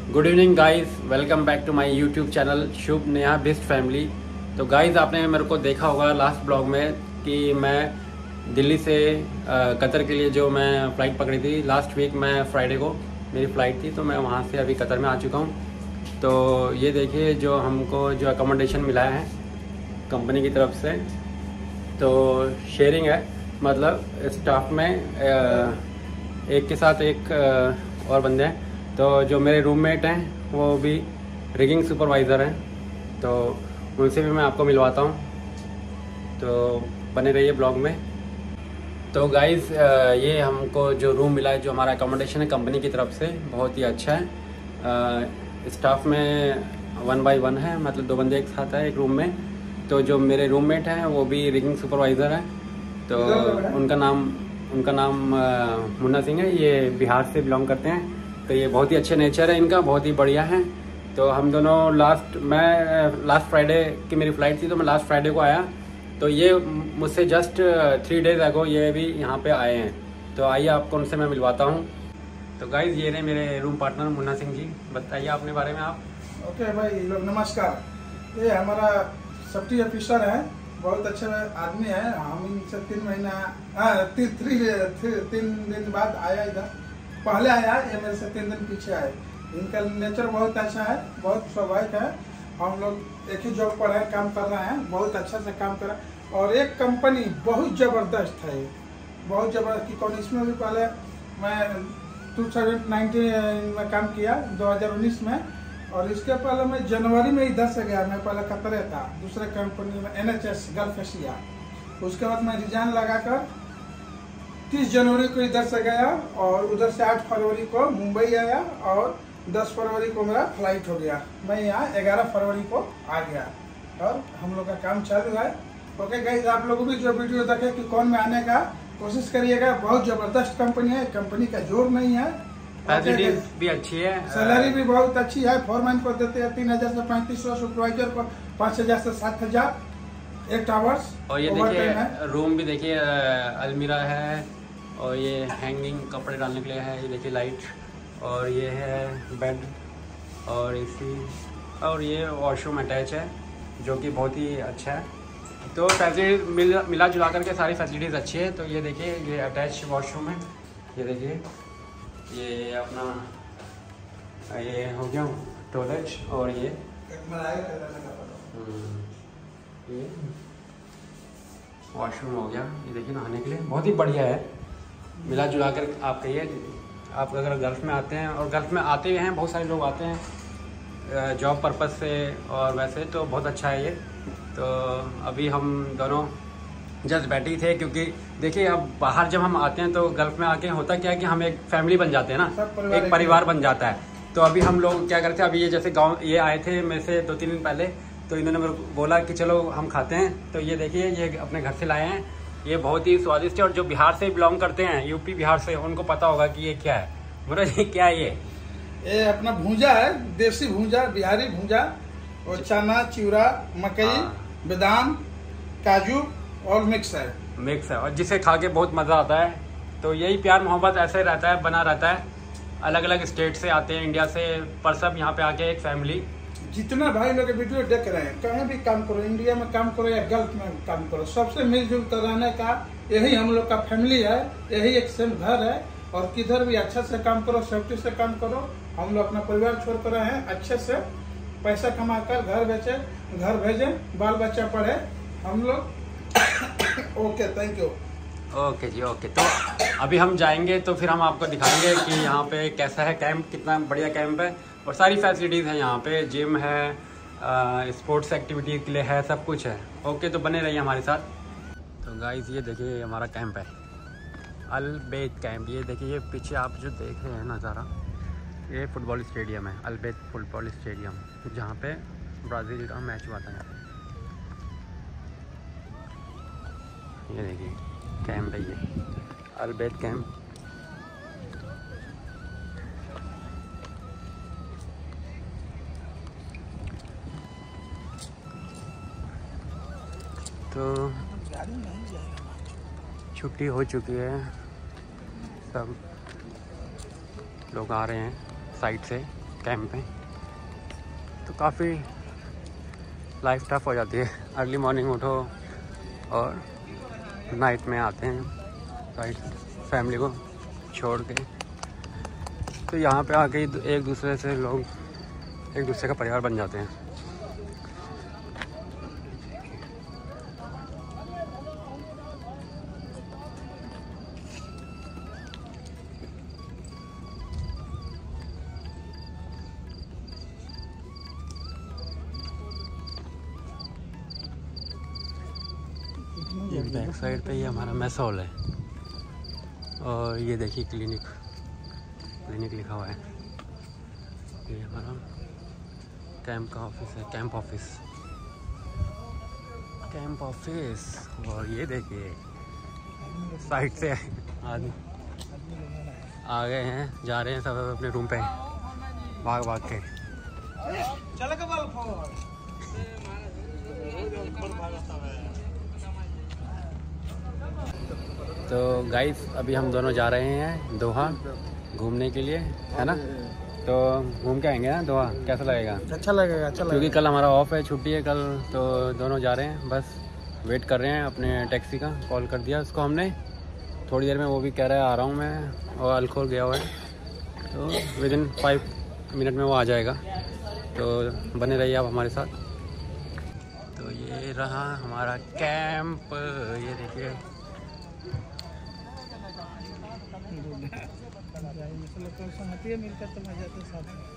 Good evening guys, welcome back to my YouTube channel Shubh Neha best family. तो guys, आपने मेरे को देखा होगा लास्ट ब्लॉग में कि मैं दिल्ली से कतर के लिए जो मैं फ़्लाइट पकड़ी थी लास्ट वीक। मैं फ्राइडे को मेरी फ़्लाइट थी, तो मैं वहाँ से अभी कतर में आ चुका हूँ। तो ये देखिए जो हमको जो अकोमोडेशन मिला है कंपनी की तरफ से, तो शेयरिंग है, मतलब स्टाफ में एक के साथ एक और बंदे हैं। तो जो मेरे रूममेट हैं वो भी रिगिंग सुपरवाइज़र हैं, तो उनसे भी मैं आपको मिलवाता हूँ। तो बने रहिए ब्लॉग में। तो गाइज़, ये हमको जो रूम मिला है, जो हमारा अकोमोडेशन है कंपनी की तरफ से, बहुत ही अच्छा है। स्टाफ में 1 बाय 1 है, मतलब 2 बंदे एक साथ है एक रूम में। तो जो मेरे रूममेट हैं वो भी रिगिंग सुपरवाइज़र हैं। तो उनका नाम मुन्ना सिंह है। ये बिहार से बिलोंग करते हैं। तो ये बहुत ही अच्छे नेचर है इनका, बहुत ही बढ़िया है। तो हम दोनों लास्ट फ्राइडे की मेरी फ़्लाइट थी, तो मैं लास्ट फ्राइडे को आया। तो ये मुझसे जस्ट 3 डेज़ अगो ये भी यहाँ पे आए हैं। तो आइए आपको उनसे मैं मिलवाता हूँ। तो गाइज़, ये रहे मेरे रूम पार्टनर मुन्ना सिंह जी। बताइए अपने बारे में आप। ओके भाई लोग, नमस्कार। ये हमारा सेफ्टी ऑफिसर है, बहुत अच्छे आदमी है। हम इनसे 3 दिन बाद आया इधर, पहले आया, ये मेरे से 3 दिन पीछे आए। इनका नेचर बहुत अच्छा है, बहुत स्वाभाविक है। हम लोग एक ही जॉब पर है, काम कर रहे हैं, बहुत अच्छा से काम कर रहे हैं। और एक कंपनी बहुत ज़बरदस्त है, बहुत ज़बरदस्त की कौन। इसमें भी पहले मैं 2019 में काम किया, 2019 में। और इसके पहले मैं जनवरी में इधर से गया। मैं पहले कतरे था, दूसरे कंपनी में NHS गल्फ एशिया। उसके बाद मैं रिजाइन लगाकर 30 जनवरी को इधर से गया, और उधर से 8 फरवरी को मुंबई आया, और 10 फरवरी को मेरा फ्लाइट हो गया। मैं यहाँ 11 फरवरी को आ गया, और हम लोग का काम चालू है। ओके गाइस, आप लोग भी जो वीडियो देखे कि कौन में आने का कोशिश करिएगा। बहुत जबरदस्त कंपनी है, कंपनी का जोर नहीं है। फैसिलिटीज भी अच्छी है, सैलरी भी बहुत अच्छी है। फोरमैन को देते हैं 3000 से 3500, सुपरवाइजर को 5000 से 7000 8 आवर्स। और ये देखिए रूम भी देखिए, अलमीरा है, और ये हैंगिंग कपड़े डालने के लिए है। ये देखिए लाइट, और ये है बेड, और एसी, और ये वॉशरूम अटैच है, जो कि बहुत ही अच्छा है। तो फैसिलिटी मिला जुला करके सारी फैसिलिटीज़ अच्छी है। तो ये देखिए, ये अटैच वॉशरूम है। ये देखिए, ये अपना ये हो गया टॉयलेट, और ये वॉशरूम हो गया। ये देखिए नहाने के लिए बहुत ही बढ़िया है। मिला जुला कर आप कहिए, आप अगर गल्फ़ में आते हैं, और गल्फ़ में आते हुए हैं, बहुत सारे लोग आते हैं जॉब पर्पज़ से, और वैसे तो बहुत अच्छा है ये। तो अभी हम दोनों जस्ट बैठे ही थे, क्योंकि देखिए अब बाहर जब हम आते हैं तो गल्फ़ में आके होता क्या है कि हम एक फैमिली बन जाते हैं ना, एक परिवार बन जाता है। तो अभी हम लोग क्या करते हैं, अभी ये जैसे गाँव ये आए थे मेरे से 2-3 दिन पहले, तो इन्होंने मेरे को बोला कि चलो हम खाते हैं। तो ये देखिए, ये अपने घर से लाए हैं, ये बहुत ही स्वादिष्ट है। और जो बिहार से बिलोंग करते हैं, यूपी बिहार से, उनको पता होगा कि ये क्या है। बोलो जी, क्या है ये अपना भूंजा है, देसी भूंजा, बिहारी भूंजा। और चना, चिवड़ा, मकई, बादाम, काजू और मिक्स है, और जिसे खा के बहुत मज़ा आता है। तो यही प्यार मोहब्बत ऐसे रहता है, बना रहता है। अलग अलग स्टेट से आते हैं, इंडिया से, पर सब यहाँ पे आके एक फैमिली। जितना भाई लोग वीडियो देख रहे हैं, कहीं भी काम करो, इंडिया में काम करो या गल्फ में काम करो, सबसे मिलजुल कर रहने का यही हम लोग का फैमिली है, यही एक सेम घर है। और किधर भी अच्छा से काम करो, सेफ्टी से काम करो। हम लोग अपना परिवार छोड़ कर रहे हैं, अच्छे से पैसा कमा कर घर बेचे, घर भेजे, बाल बच्चा पढ़े हम लोग। Okay, thank you. ओके जी, ओके। तो अभी हम जाएंगे, तो फिर हम आपको दिखाएंगे कि यहाँ पे कैसा है कैंप, कितना बढ़िया कैंप है, और सारी फैसिलिटीज़ हैं यहाँ पे। जिम है, स्पोर्ट्स एक्टिविटी के लिए है, सब कुछ है। ओके, तो बने रहिए हमारे साथ। तो गाइस, ये देखिए हमारा कैंप है, अल बेत कैंप। ये देखिए, ये पीछे आप जो देख रहे हैं नज़ारा, ये फुटबॉल स्टेडियम है, अल बेत फुटबॉल स्टेडियम, जहाँ पे ब्राज़ील का मैच हुआ था। ये देखिए कैंप है, ये अल बेत कैंप। तो छुट्टी हो चुकी है, सब लोग आ रहे हैं साइड से कैंप में। तो काफ़ी लाइफ टफ हो जाती है, अर्ली मॉर्निंग उठो और नाइट में आते हैं राइट फैमिली को छोड़ के। तो यहाँ पे आके एक दूसरे से लोग एक दूसरे का परिवार बन जाते हैं। ये बैक साइड पे ही हमारा मेस हॉल है और ये देखिए क्लिनिक लिखा हुआ है। ये हमारा कैंप का ऑफिस है, कैंप ऑफिस। और ये देखिए साइड से आदमी आ गए हैं, जा रहे हैं सब अपने रूम पे भाग के। तो गाइस अभी हम दोनों जा रहे हैं दोहा घूमने के लिए, है ना। तो घूम के आएंगे ना दोहा, कैसा लगेगा? अच्छा लगेगा क्योंकि कल हमारा ऑफ है, छुट्टी है कल, तो दोनों जा रहे हैं। बस वेट कर रहे हैं अपने टैक्सी का, कॉल कर दिया उसको हमने, थोड़ी देर में वो भी कह रहा है आ रहा हूँ मैं, और अल्खोर गया हुआ है, तो विदिन 5 मिनट में वो आ जाएगा। तो बने रहिए आप हमारे साथ। तो ये रहा हमारा कैंप, ये देखिए। मिलकर तो मजा तो साथ में।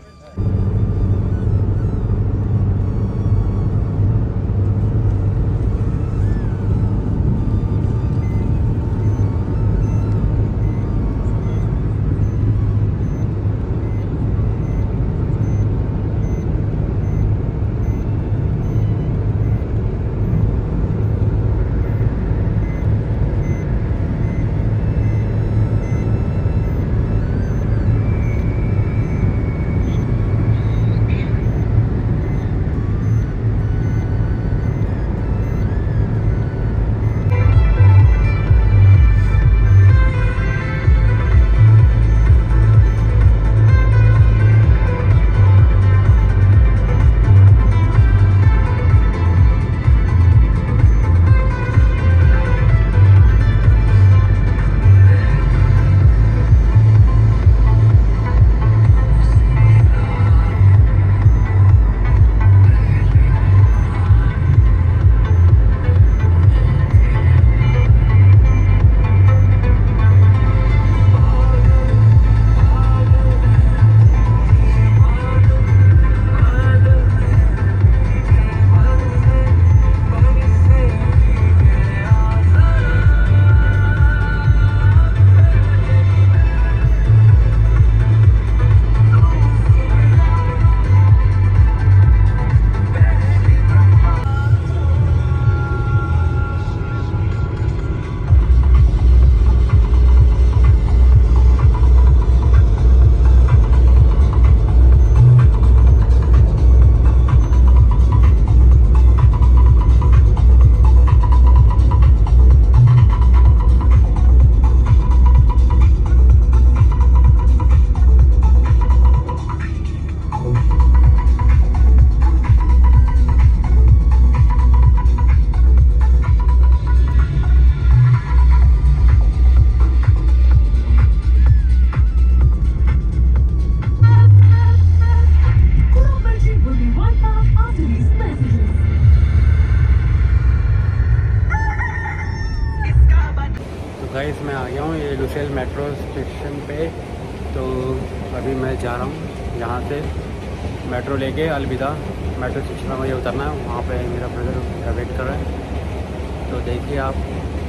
गाइस मैं आ गया हूँ ये लुसेल मेट्रो स्टेशन पे। तो अभी मैं जा रहा हूँ यहाँ से मेट्रो लेके अलविदा मेट्रो स्टेशन में मुझे उतरना है। वहाँ पे मेरा ब्रदर मेरा वेट कर रहा है, तो देखिए आप।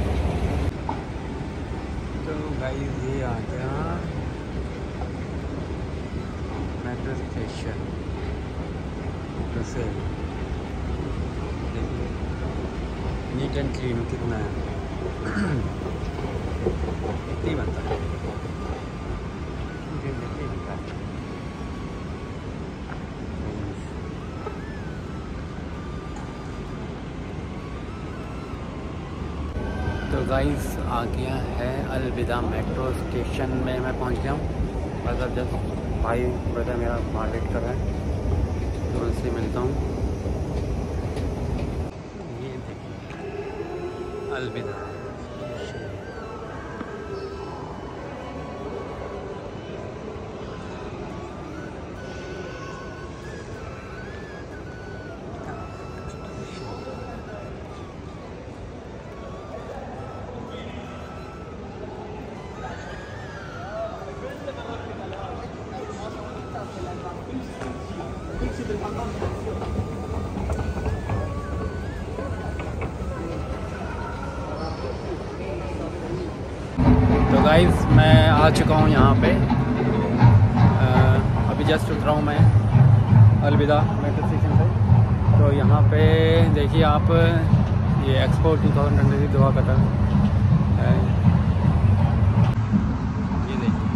तो गाइस ये आ गया मेट्रो स्टेशन लुसेल। देखिए नीट एंड क्लीन कितना है, इतनी बनता है। तो गाइस आ गया है अलविदा मेट्रो स्टेशन में, मैं पहुंच गया हूँ। मतलब जस्ट भाई ब्रदर मेरा बाहर वेट कर रहा है, तो उनसे मिलता हूँ। ये देखिए अलविदा। तो गाइस मैं आ चुका हूँ यहाँ पे, अभी जस्ट उतरा हूँ मैं अलविदा मेट्रो स्टेशन पे। तो यहाँ पे देखिए आप, ये एक्सपो 2023 दोहा कतर है। ये देखिए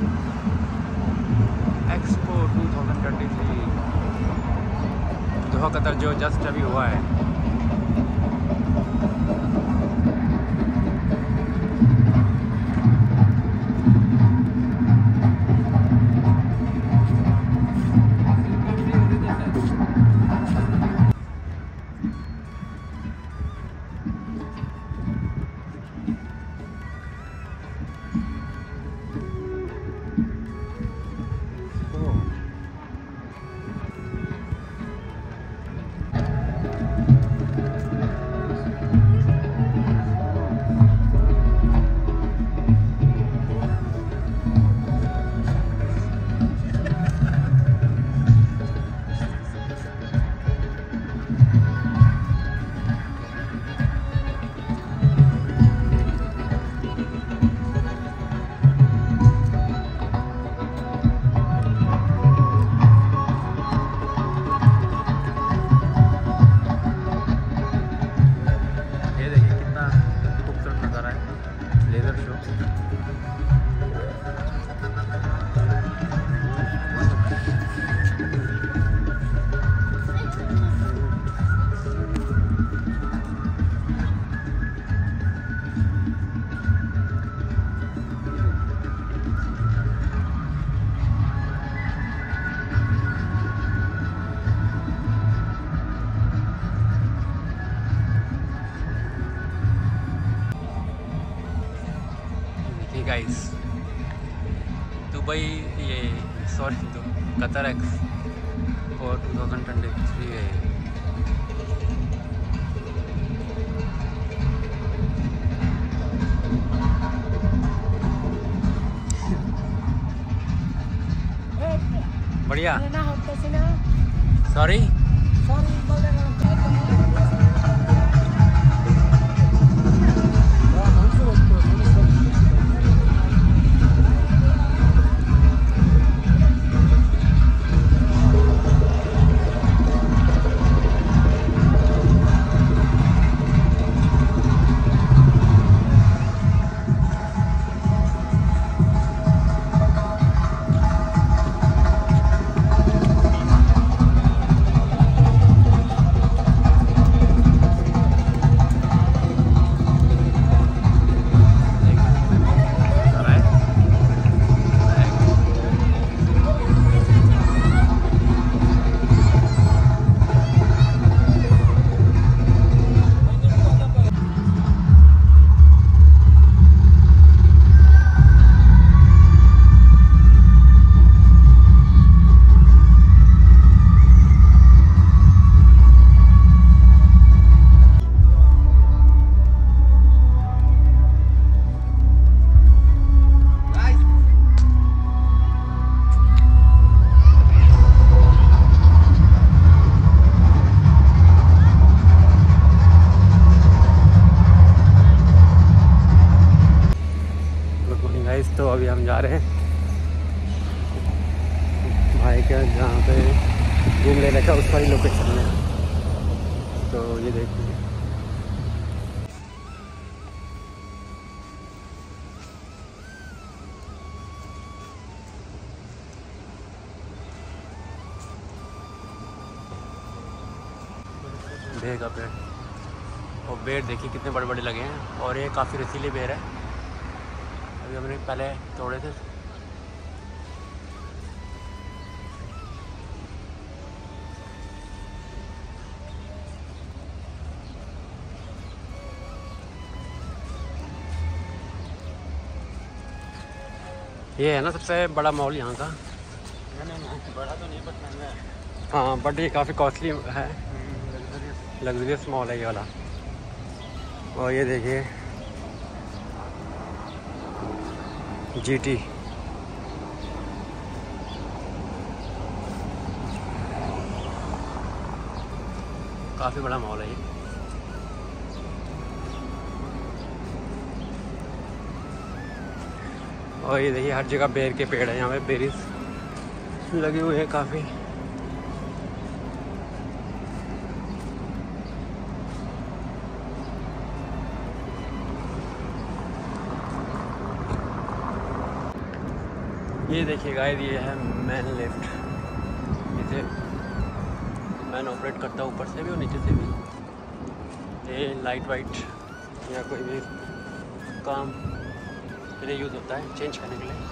एक्सपो 2023 दोहा कतर जो जस्ट अभी हुआ है। गाइस दुबई, ये सॉरी तो कतर एक्सपो 2023 है। बढ़िया सॉरी तो अभी हम जा रहे हैं भाई के जहाँ पे रूम ले रखा उस वाली लोकेशन में। तो ये देखिए बेर का पेड़, और बेर देखिए कितने बड़े बड़े लगे हैं, और ये काफ़ी रसीले बेर है। अभी हमने पहले तोड़े थे। ये है ना सबसे बड़ा मॉल यहाँ का। बड़ा तो नहीं बट महंगा है। हाँ बट ये काफ़ी कॉस्टली है, लग्जरियस मॉल है ये वाला। और ये देखिए GT, काफ़ी बड़ा मॉल है ये। और ये देखिए हर जगह बेर के पेड़ है, यहाँ पे बेरीज लगे हुए हैं काफ़ी। ये देखिए गाइस, ये है मैन लिफ्ट। इसे मैन ऑपरेट करता है ऊपर से भी और नीचे से भी। ये लाइट वाइट या कोई भी काम के लिए यूज़ होता है, चेंज करने के लिए।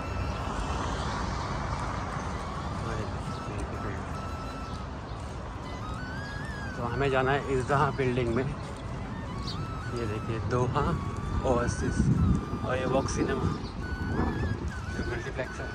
तो हमें जाना है इज़्ज़ा बिल्डिंग में। ये देखिए दोहा ओएसिस और ये वॉक सिनेमा मल्टीप्लेक्स है।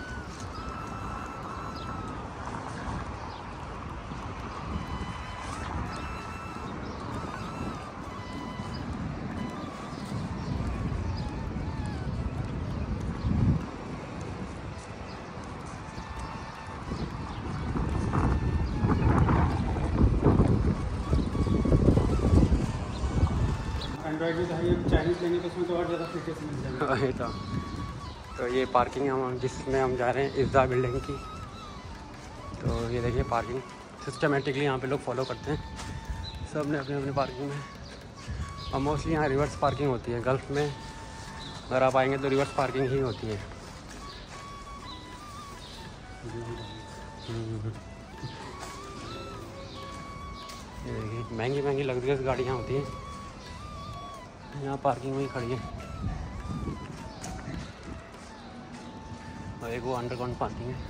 एंड्रॉइड में चाइनीज लेंगे तो उसमें तो और ज़्यादा फीचर्स मिल जाएंगे। वही तो ये पार्किंग है हम जिसमें हम जा रहे हैं इज़्ज़ा बिल्डिंग की। तो ये देखिए पार्किंग सिस्टमेटिकली यहाँ पे लोग फॉलो करते हैं, सब ने अपने अपने पार्किंग में। और मोस्टली यहाँ रिवर्स पार्किंग होती है। गल्फ़ में अगर आप आएंगे तो रिवर्स पार्किंग ही होती है। ये देखिए महंगी महंगी लग्जरियस गाड़ियाँ होती हैं, यहाँ पार्किंग में ही खड़ी है। और एक वो अंडरग्राउंड पार्किंग है।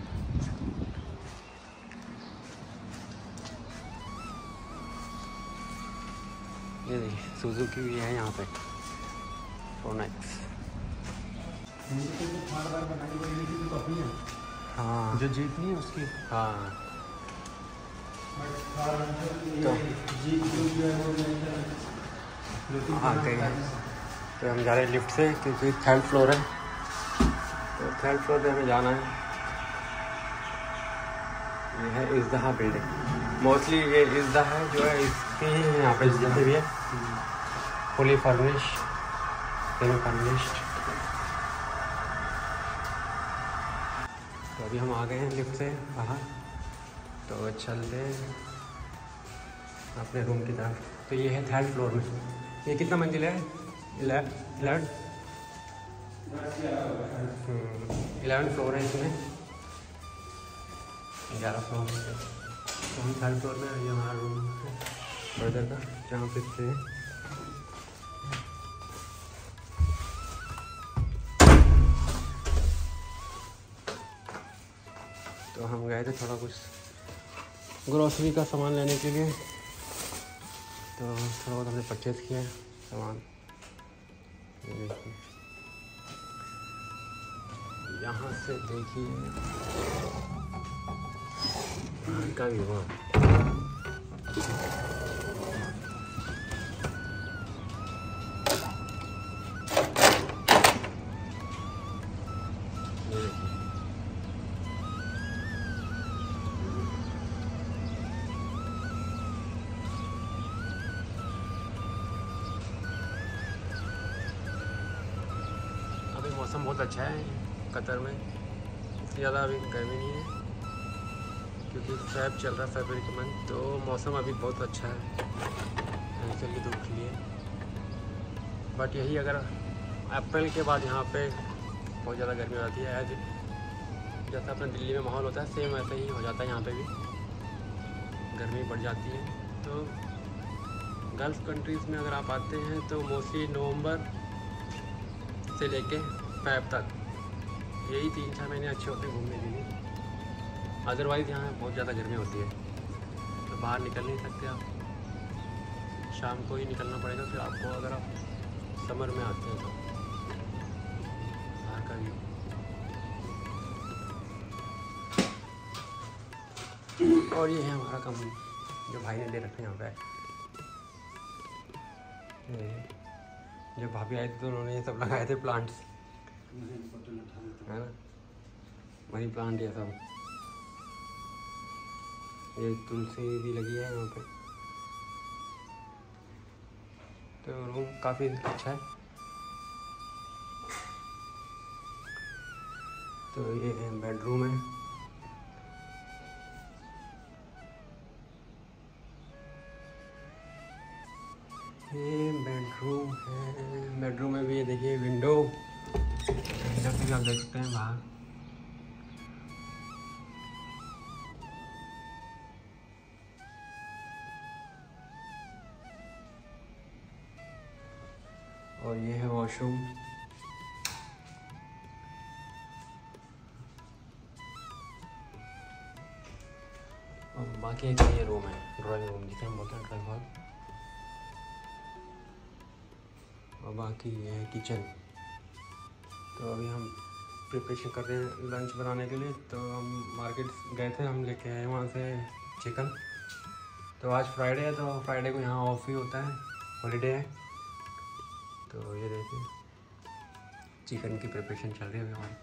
ये देखिए सुजुकी भी है यहाँ पे, फोनेक्स। हाँ जो जीप नहीं है उसकी। हाँ हाँ कहीं है। तो हम जा रहे हैं लिफ्ट से क्योंकि 3rd फ्लोर है, तो 3rd फ्लोर पे हमें जाना है। ये है इज़्ज़ा बिल्डिंग। मोस्टली ये इज़्ज़ा है जो है इसकी ही यहाँ पे जितने भी है फुली फर्निश, सेमी फर्निश्ड। तो अभी हम आ गए हैं लिफ्ट से बाहर, तो चलते हैं अपने रूम की तरफ। तो ये है 3rd फ्लोर में। ये कितना मंजिल है? 11 फ्लोर है इसमें, 11 फ्लोर। तो हम 3rd फ्लोर में, ये हमारा रूम है ब्रदर का जहाँ पे थे। तो हम गए थे थोड़ा कुछ ग्रोसरी का सामान लेने के लिए, तो थोड़ा बहुत हमने परचेज़ किया है सामान। ये देखिए यहाँ से देखिए का भी हुआ। मौसम बहुत अच्छा है कतर में, इतनी ज़्यादा अभी गर्मी नहीं है क्योंकि फेब चल रहा है, फरवरी का मंथ। तो मौसम अभी बहुत अच्छा है, हल्की हल्की धूप खिली है। बट यही अगर अप्रैल के बाद यहाँ पे बहुत ज़्यादा गर्मी हो जाती है। एज जैसा अपने दिल्ली में माहौल होता है सेम वैसे ही हो जाता है, यहाँ पे भी गर्मी बढ़ जाती है। तो गल्फ़ कंट्रीज़ में अगर आप आते हैं तो मोस्टली नवंबर से लेके फेब तक यही 3-4 महीने अच्छे होते हैं घूमने के लिए। अदरवाइज़ यहाँ बहुत ज़्यादा गर्मी होती है, तो बाहर निकल नहीं सकते आप, शाम को ही निकलना पड़ेगा फिर आपको, अगर आप समर में आते हैं तो। बाहर का व्यू और ये है हमारा कम जो भाई ने दे रखे हैं यहाँ पे। जब भाभी आई थी तो उन्होंने ये सब लगाए थे प्लांट्स, है ना, मनी प्लांट ये सब। ये तुलसी भी लगी है यहाँ पे। तो रूम काफ़ी अच्छा है। तो ये बेडरूम है। ये बेडरूम है। बेडरूम में भी ये देखिए विंडो, इधर से भी आप देख सकते हैं बाहर। और ये है वॉशरूम। और बाकी एक ये रूम है, ड्राइंग रूम जिसे हम बोलते हैं ड्राइंग हॉल। और बाकी ये है किचन। तो अभी हम प्रिपरेशन कर रहे हैं लंच बनाने के लिए। तो हम मार्केट गए थे, हम लेके आए वहाँ से चिकन। तो आज फ्राइडे है, तो फ्राइडे को यहाँ ऑफ ही होता है, हॉलीडे है। तो ये देखिए चिकन की प्रिपरेशन चल रही है अभी हमारी।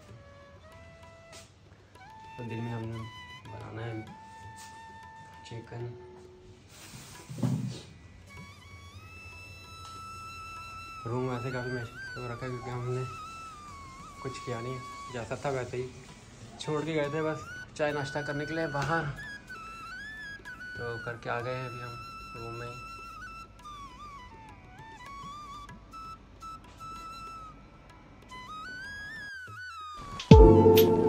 तो दिन में हमने बनाना है चिकन। रूम वैसे काफ़ी मैच तो रखा है क्योंकि हमने कुछ किया नहीं, जैसा था वैसे ही छोड़ के गए थे, बस चाय नाश्ता करने के लिए बाहर। तो करके आ गए हैं अभी हम रूम में ही।